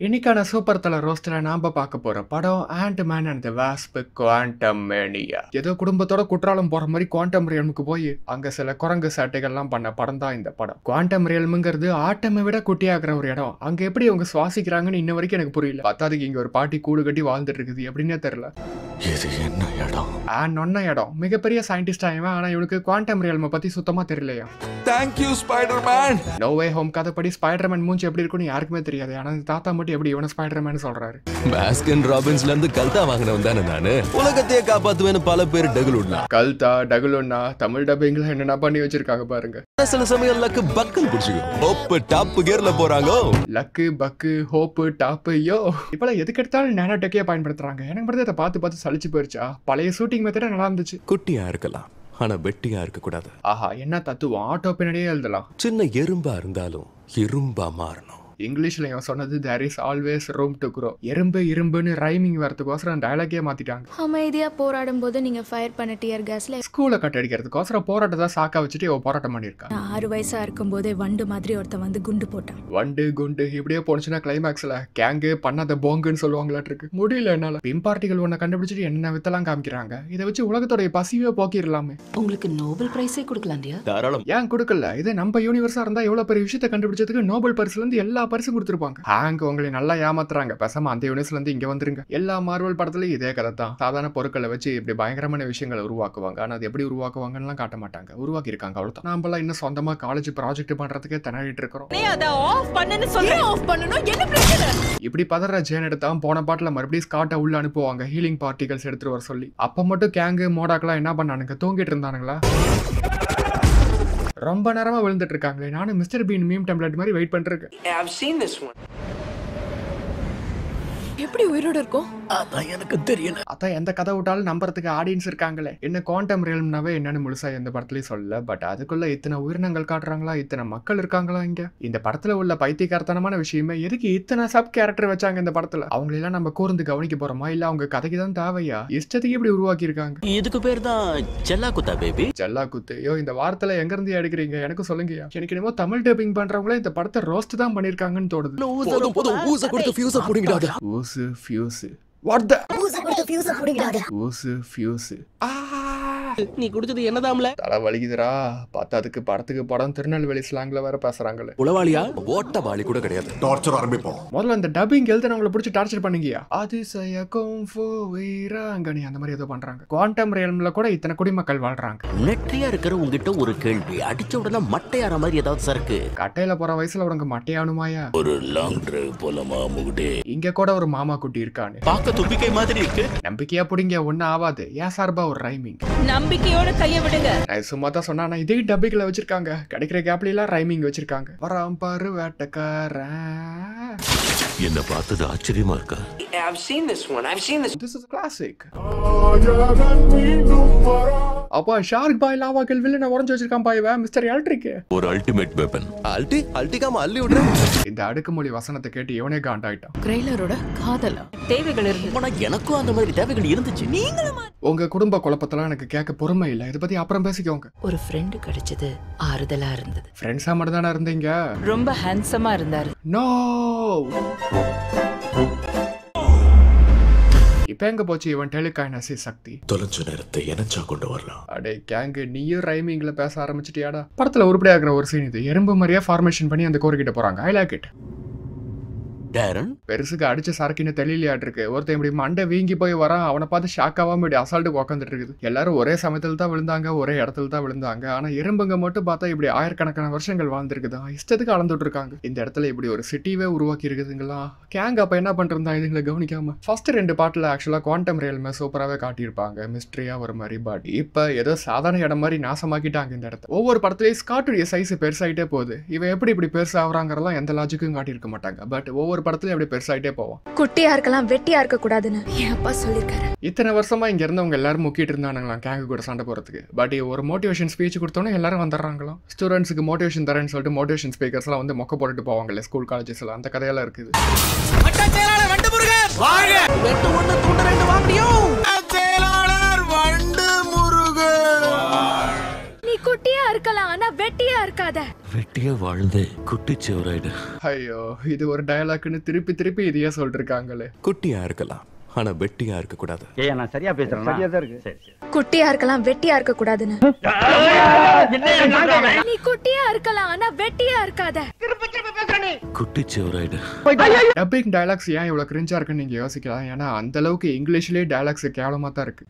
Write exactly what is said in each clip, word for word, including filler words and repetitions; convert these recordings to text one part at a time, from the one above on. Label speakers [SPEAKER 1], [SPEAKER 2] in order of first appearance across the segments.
[SPEAKER 1] இன்னைக்கான சூப்பர் தல ரோஸ்ட்ல நாம பார்க்க போற படம் Ant Man and the Wasp Quantumania. ஏதோ குடும்பத்தோட குற்றாலம் போற மாதிரி குவாண்டம் ரியல்முக்கு போய் அங்க சில குரங்கு சாட்டைகள்லாம் பண்ண படம் தான் இந்த படம். குவாண்டம் ரியல்முங்கிறது ஆட்டமை விட குட்டியாக்குற ஒரு இடம். அங்க எப்படி அவங்க சுவாசிக்கிறாங்கன்னு இன்ன வரைக்கும் எனக்கு புரியல. பத்தாதுக்கு இங்க ஒரு பாட்டி கூடு கட்டி வாழ்ந்துட்டு இருக்குது எப்படின்னே தெரியல.
[SPEAKER 2] இது என்ன இடம்?
[SPEAKER 1] ஆண்ட் ஒன்ன இடம் மிகப்பெரிய சயின்டிஸ்ட் ஆயிவன். ஆனா இவனுக்கு குவாண்டம் ரியல்மை பத்தி சுத்தமா தெரியலையா.
[SPEAKER 2] Thank you Spiderman.
[SPEAKER 1] No Way Home கதைப்படி ஸ்பைடர்மேன் மூஞ்சி எப்படி இருக்குன்னு யாருக்குமே தெரியாது. ஆனா தாத்தா மட்டும் எப்படி இவன ஸ்பைடர்மேன் சொல்றாரு.
[SPEAKER 2] பாஸ்கின் ராபின்ஸ்ல இருந்து கல்தா வாங்குனவன் தானே நானு. உலகத்தையே காப்பாத்துவேன்னு பல பேர் டகுலுன்னா.
[SPEAKER 1] கல்தா டகுலுன்னா தமிழ் டப்பிங்ல என்னென்ன பண்ணி வச்சிருக்காங்க பாருங்க.
[SPEAKER 2] சில சமயம் லக்கு பக்குன்னு புடிச்சுக்கும். ஹோப் டாப் கியர்ல போறாங்க.
[SPEAKER 1] லக்கு பக்கு ஹோப் டாப் யோ இப்பல எதுக்கு எடுத்தாலும் நானோ டெக்கே பயன்படுத்துறாங்க. எனக்கு மட்டும் இதை பார்த்து பார்த்து சலிச்சு போயிருச்சா. பழைய ஷூட்டிங் மெத்தட நல்லா இருந்துச்சு.
[SPEAKER 2] குட்டியா இருக்கலாம் ஆனா வெட்டியா இருக்க கூடாது.
[SPEAKER 1] ஆஹா என்ன தத்துவம். ஆட்டோ பின்னாடியே எழுதலாம்.
[SPEAKER 2] சின்ன எறும்பா இருந்தாலும் இரும்பா மாறணும்.
[SPEAKER 1] இங்கிலீஷ்ல இவன் சொன்னது there is always room to grow. எறும்பு இரும்புன்னு ரைமிங் வரதுக்கோசரம் டயலாகே மாத்திட்டாங்க.
[SPEAKER 3] அமைதியா போராடும் போது நீங்க ஃபயர் பண்ண டியர் கேஸ்ல
[SPEAKER 1] ஸ்கூலை கட் அடிக்கிறதுக்கோசரம் போராட்டத்தை சாக்கா வச்சுட்டு இவன் போராட்டம் பண்ணிருக்கான்.
[SPEAKER 3] நான் ஆறு வயசா இருக்கும் போதே வண்டு மாதிரி ஒருத்தன் வந்து குண்டு போட்டான்.
[SPEAKER 1] வண்டு குண்டு இப்படியே போனுச்சுன்னா கிளைமேக்ஸ்ல கேங்கு பண்ணாத போங்குன்னு சொல்லுவாங்களாட்டு இருக்கு. முடியல என்னால. பிம் பார்ட்டிகள் ஒன்ன கண்டுபிடிச்சிட்டு என்ன வித்தெல்லாம் காமிக்கிறாங்க. இதை வச்சு உலகத்தோடைய பசிவே போக்கிடலாமே.
[SPEAKER 4] உங்களுக்கு நோபல் பிரைஸே கொடுக்கலாண்டியா?
[SPEAKER 2] தாராளம்.
[SPEAKER 1] ஏன் கொடுக்கல? இது நம்ம யூனிவர்ஸா இருந்தா எவ்வளவு பெரிய விஷயத்தை கண்டுபிடிச்சதுக்கு நோபல் பரிசுல இருந்து எல்லா பரிசும் கொடுத்துருப்பாங்க. ஹேங்க் உங்களை நல்லா ஏமாத்துறாங்க. பேசாம அந்த யூனிவர்ஸ்ல இருந்து இங்க வந்துருங்க. எல்லா மார்வல் படத்துலயும் இதே கதை தான். சாதாரண பொருட்களை வச்சு இப்படி பயங்கரமான விஷயங்களை உருவாக்குவாங்க. ஆனா அது எப்படி உருவாக்குவாங்கன்னு காட்ட மாட்டாங்க. உருவாக்கி இருக்காங்க அவ்வளவுதான். நாமெல்லாம் இன்னும் சொந்தமா காலேஜ் ப்ராஜெக்ட் பண்றதுக்கே திணறிட்டு இருக்கிறோம். இப்படி பதற ஜேன் எடுத்தா போன பாட்டுல மறுபடியும் ஸ்காட்டை உள்ள அனுப்புவாங்க ஹீலிங் பார்ட்டிகல்ஸ் எடுத்துட்டு வர சொல்லி. அப்ப மட்டும் கேங்கு மோடாக்கெல்லாம் என்ன பண்ணானுங்க? தூங்கிட்டு இருந்தானுங்களா? ரொம்ப நேரமா விழுந்துட்டு இருக்காங்களே. நானும் மிஸ்டர் பீன் மீம் டெம்ப்ளேட் மாதிரி வெயிட் பண்ணிருக்கேன்.
[SPEAKER 5] I've seen this one.
[SPEAKER 4] எப்படி உயிரோட இருக்கும்?
[SPEAKER 2] அதான் எனக்கு தெரியல.
[SPEAKER 1] அதான் எந்த கதை விட்டாலும் நம்புறதுக்கு ஆடியன்ஸ் இருக்காங்களே. என்ன குவாண்டம் ரியல்ம்னாவே என்னன்னு முழுசா எந்த படத்துலயும் சொல்லல. பட் அதுக்குள்ள இத்தனை உயிரினங்கள் காட்டுறாங்களா, இத்தனை மக்கள் இருக்காங்களா இங்க. இந்த படத்துல உள்ள பைத்தியக்காரத்தனமான விஷயமே எதுக்கு இத்தனை சப் கேரக்டர் வச்சாங்க இந்த படத்துல. அவங்களெல்லாம் நம்ம கூர்ந்து கவனிக்க போறோமா இல்ல அவங்க கதைக்கு தான் தேவையா? இஷ்டத்துக்கு இப்படி உருவாக்கி இருக்காங்க.
[SPEAKER 6] இதுக்கு பேர் தான் ஜல்லா குத்தா பேபி.
[SPEAKER 1] ஜல்லா குத்து யோ இந்த வார்த்தையில எங்க இருந்து எடுக்கிறீங்க எனக்கு சொல்லுங்கயா. எனக்கு என்னமோ தமிழ் டப்பிங் பண்றவங்களே இந்த படத்தை ரோஸ்ட் தான் பண்ணிருக்காங்கன்னு தோணுது.
[SPEAKER 2] போதும் போதும் ஊச கொடுத்து ஃபியூஸ் புடிங்கடாத.
[SPEAKER 1] ஊசு ஃபியூஸ் வாட் த
[SPEAKER 4] ஊச கொடுத்து ஃபியூஸ் புடிங்கடாத.
[SPEAKER 1] ஊசு ஃபியூஸ் ஆ
[SPEAKER 6] நீ குடிச்சது என்னதாம்ல?
[SPEAKER 1] தலை வலிக்குதுரா. பத்தாதுக்கு படத்துக்கு படம் திருநெல்வேலி ஸ்லாங்ல வேற பேசுறாங்களே.
[SPEAKER 2] உளவாளியா? ஓட்டவாளி கூட கிடையாது. டார்ச்சர் ஆரம்பிப்போம்.
[SPEAKER 1] முதல்ல அந்த டப்பிங் எழுதுனவங்கள பிடிச்சி டார்ச்சர் பண்ணீங்கயா. அதிசய குங்ஃபு வீராங்கனி அந்த மாதிரி ஏதோ பண்றாங்க. குவாண்டம் ரியல்ம்ல கூட இத்தனை குடிமக்கள் வாழ்றாங்க.
[SPEAKER 6] நெட்ரியா இருக்கிற உங்ககிட்ட ஒரு கேள்வி. அடிச்ச உடனே மட்டையாற மாதிரி ஏதாவது சரக்கு
[SPEAKER 1] கட்டையில போற வயசுல உனக்கு மட்டையானுமாயா?
[SPEAKER 6] ஒரு லாங் டிரைவ் போலமா முகுடே.
[SPEAKER 1] இங்க கூட ஒரு மாமா குட்டி இருக்கானு.
[SPEAKER 6] பாக்க துப்பிக்கை மாதிரி இருக்கு.
[SPEAKER 1] நம்பிக்கையா புடிங்க ஒன்னும் ஆவாது. ஏன் சார்பா ஒரு ரைமிங்.
[SPEAKER 4] நம்பிக்கையோட கைய விடுங்க.
[SPEAKER 1] நான் சும்மா தான் சொன்னா இதே டப்பிங்ல வச்சிருக்காங்க. கிடைக்கிற கேப்ல எல்லாம் ரைமிங் வச்சிருக்காங்க. வராம் பாரு வேட்டக்காரன்.
[SPEAKER 6] என்ன பார்த்தது ஆச்சரியமா இருக்கா?
[SPEAKER 5] I've seen this one. I've seen this.
[SPEAKER 1] This is a classic. அப்பா ஷார்க் பாய் லாவா கெல்வில நான் உடைஞ்சு வச்சிருக்கான் பாய் வே மிஸ்டர் எலக்ட்ரிக்.
[SPEAKER 6] ஒரு அல்டிமேட் வெப்பன்.
[SPEAKER 2] அல்டி அல்டிகாம அள்ளி விடுற.
[SPEAKER 1] இந்த அடுக்குமொழி வசனத்தை கேட்டு இவனே காண்டாயிட்டான்.
[SPEAKER 4] கிரைலரோட காதலா தேவைகள் இருக்கு.
[SPEAKER 6] ஆனா எனக்கும் அந்த மாதிரி தேவைகள் இருந்துச்சு. நீங்களும்
[SPEAKER 1] உங்க குடும்ப குழப்பத்தெல்லாம் எனக்கு கேட்க பொறுமை இல்ல. இத பத்தி அப்புறம் பேசிக்கோங்க.
[SPEAKER 4] ஒரு ஃப்ரெண்ட் கிடைச்சது ஆறுதலா இருந்தது.
[SPEAKER 1] ஃப்ரெண்ட்ஸா மட்டும் தானே இருந்தீங்க?
[SPEAKER 4] ரொம்ப ஹேண்ட்ஸமா இருந்தாரு.
[SPEAKER 1] நோ இப்ப எங்க போச்சு இவன் டெலிகைனசி சக்தி?
[SPEAKER 2] தொலைஞ்ச நேரத்தை எனச்சா கொண்டு வரலாம்.
[SPEAKER 1] அடே கேங்கு நீயும் ரைமிங்ல பேச ஆரம்பிச்சிட்டியாடா. படத்துல உருப்படியா இருக்கிற ஒரு சீன் இது. எறும்பு மாதிரியா ஃபார்மேஷன் பண்ணி அந்த கோரிக்கிட்ட போறாங்க. I like it.
[SPEAKER 6] டேரன்
[SPEAKER 1] பெருசுக்கு அடிச்ச சரக்கின்னு தெளிலையாட்டு இருக்கு. ஒருத்தன் இப்படி மண்டை வீங்கி போய் வரான். அவனை பார்த்து ஷாக்காவாம இப்படி அசால்ட்டு உட்காந்துட்டு இருக்குது. எல்லாரும் ஒரே சமயத்தில் தான் விழுந்தாங்க, ஒரே இடத்துல தான் விழுந்தாங்க. ஆனா எறும்புங்க மட்டும் பார்த்தா இப்படி ஆயிரக்கணக்கான வருஷங்கள் வாழ்ந்துருக்குதா. இஷ்டத்துக்கு அளந்துட்டு இருக்காங்க. இந்த இடத்துல இப்படி ஒரு சிட்டிவே உருவாக்கி இருக்குதுங்களா. கேங் அப்ப என்ன பண்றா இதுங்களை கவனிக்காம. ஃபர்ஸ்ட் ரெண்டு பாட்டுல ஆக்சுவலா குவாண்டம் ரியல்மே சூப்பராகவே காட்டியிருப்பாங்க. மிஸ்ட்ரியா ஒரு மாதிரி. பட் இப்ப ஏதோ சாதாரண இடம் மாதிரி நாசமாக்கிட்டாங்க இந்த இடத்த. ஒவ்வொரு படத்துலயும் ஸ்காட்டுடைய சைஸ் பெருசாயிட்டே போகுது. இவன் எப்படி இப்படி பெருசாகிறாங்கிறதெல்லாம் எந்த லாஜிக்கும் காட்டியிருக்க மாட்டாங்க. பட் ஒவ்வொரு படத்துல அப்படி பெருசாயிட்டே போவோம்.
[SPEAKER 3] குட்டியா இருக்கலாம் வெட்டியா இருக்க கூடாதுன்னு என் அப்பா சொல்லிருக்காரு.
[SPEAKER 1] இத்தனை வருஷமா இங்க இருந்தவங்க எல்லாரும் முக்கிட்டு இருந்தானுங்களாம் கேங்கு கூட சண்டை போறதுக்கு. பட் ஒரு மோட்டிவேஷன் ஸ்பீச் கொடுத்தோன்னே எல்லாரும் வந்துடுறாங்களாம். ஸ்டூடெண்ட்ஸுக்கு மோட்டிவேஷன் தரேன்னு சொல்லிட்டு மோட்டிவேஷன் ஸ்பீக்கர்ஸ் எல்லாம் வந்து மொக்க போட்டுட்டு போவாங்கல்ல ஸ்கூல் காலேஜஸ் எல்லாம். அந்த கதையெல்லாம் இருக்குது.
[SPEAKER 3] நீ குட்டியா இருக்கலாம் ஆனா வெட்டியா இருக்காத.
[SPEAKER 6] வெட்டியா வாழ்ந்து குட்டிச்சவராயிடு.
[SPEAKER 1] ஐயோ இது ஒரு டயலாக்னு திருப்பி திருப்பி இதையே சொல்லிருக்காங்களே.
[SPEAKER 2] குட்டியா இருக்கலாம் ஆனா வெட்டியா இருக்க கூடாது.
[SPEAKER 7] ஏய் நான் சரியா பேசுறேனா? சரியா தான் இருக்கு. சரி சரி.
[SPEAKER 3] குட்டியா இருக்கலாம் வெட்டியா இருக்க கூடாதுன்னு. நீ குட்டியா இருக்கலாம் ஆனா வெட்டியா இருக்காத.
[SPEAKER 6] குட்டிச்சவராயிடு.
[SPEAKER 1] டப்பிங் டயலாக்ஸ் ஏன் இவ்வளவு கிரிஞ்சா இருக்குன்னு நீங்க யோசிக்கலாம். ஏன்னா அந்த அளவுக்கு இங்கிலீஷ்லயே டயலாக்ஸ் கேவலமா தான் இருக்கு.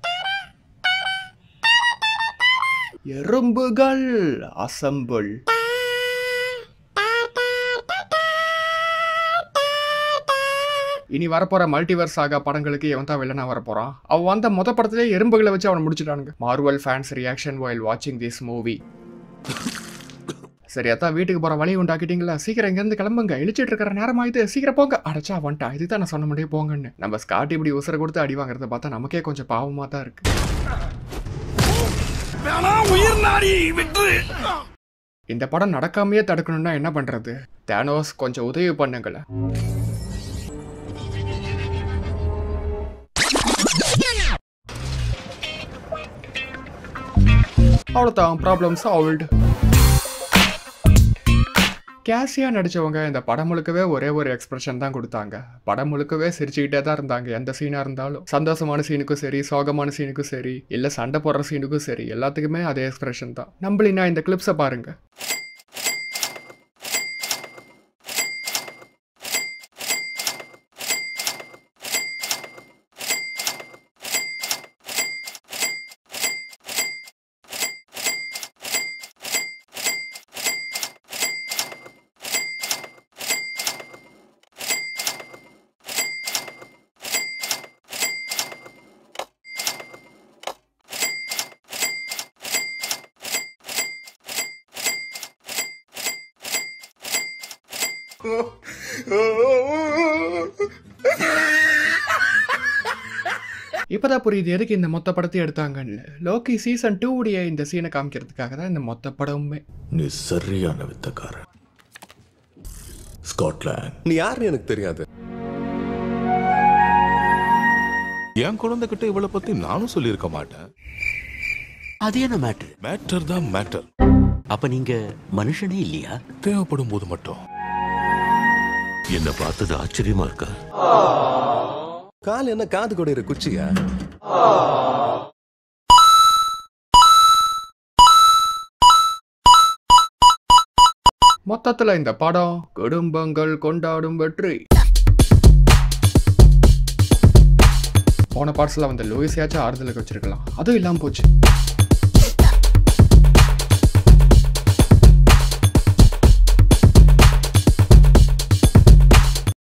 [SPEAKER 1] எறும்புகள் அசம்பிள். இனி வரப்போற மல்டிவர்ஸ் ஆகா படங்களுக்கு இவன் தான் வில்லனா வரப்போறான். அவன் வந்த மொத படத்திலே எறும்புகளை வச்சு அவனை முடிச்சுட்டானுங்க. Marvel fans reaction while watching this movie. சரி அதான் வீட்டுக்கு போற வழி உண்டாக்கிட்டீங்களா? சீக்கிரம் இங்க இருந்து கிளம்புங்க. இழிச்சிட்டு இருக்கிற நேரம் ஆயிட்டு சீக்கிரம் போங்க. அடைச்சா வந்துட்டா இதுதான் நான் சொன்ன முடியே போங்கன்னு. நம்ம ஸ்காட் இப்படி உசர கொடுத்து அடி வாங்குறத பார்த்தா நமக்கே கொஞ்சம் பாவமா தான் இருக்கு. இந்த படம் நடக்காமையே தடுக்கணும்னா என்ன பண்றது? தானோஸ் கொஞ்சம் உதவி பண்ணுங்களேன். அவ்வளோதான், ப்ராப்ளம் சால்வ்டு. கேசியா நடிச்சவங்க இந்த படம் முழுக்கவே ஒரே ஒரு எக்ஸ்பிரஷன் தான் கொடுத்தாங்க. படம் முழுக்கவே சிரிச்சுக்கிட்டே தான் இருந்தாங்க. எந்த சீனா இருந்தாலும் சந்தோஷமான சீனுக்கும் சரி, சோகமான சீனுக்கும் சரி, இல்ல சண்டை போடுற சீனுக்கும் சரி, எல்லாத்துக்குமே அதே எக்ஸ்பிரஷன் தான். நம்மளினா இந்த கிளிப்ஸை பாருங்க. இப்பதான் புரியுது எதுக்கு இந்த மொத்த படத்தை எடுத்தாங்கன்னு. லோக்கி சீசன் டூ உடைய இந்த சீனை காமிக்கிறதுக்காக தான் இந்த மொத்த படமுமே.
[SPEAKER 2] நீ சரியான வித்தக்காரன். ஸ்காட்லாந்து. நீ யாருன்னு எனக்கு தெரியாது. என் குழந்தைகிட்ட இவளை பத்தி நானும் சொல்லியிருக்க மாட்டேன்.
[SPEAKER 6] அது என்ன மேட்டர்?
[SPEAKER 2] மேட்டர் தான் மேட்டர்.
[SPEAKER 6] அப்ப நீங்க மனுஷனே இல்லையா?
[SPEAKER 2] தேவைப்படும் போது மட்டும்.
[SPEAKER 6] என்ன பார்த்தது ஆச்சரியமா இருக்கா?
[SPEAKER 2] கால் என்ன காது கூட இரு குச்சியா?
[SPEAKER 1] மொத்தத்துல இந்த படம் குடும்பங்கள் கொண்டாடும் வெற்றி. போன பார்ட்ஸ்ல வந்த லூயிஸாச்சும் ஆறுதலுக்கு வச்சிருக்கலாம், அதுவும் இல்லாம போச்சு.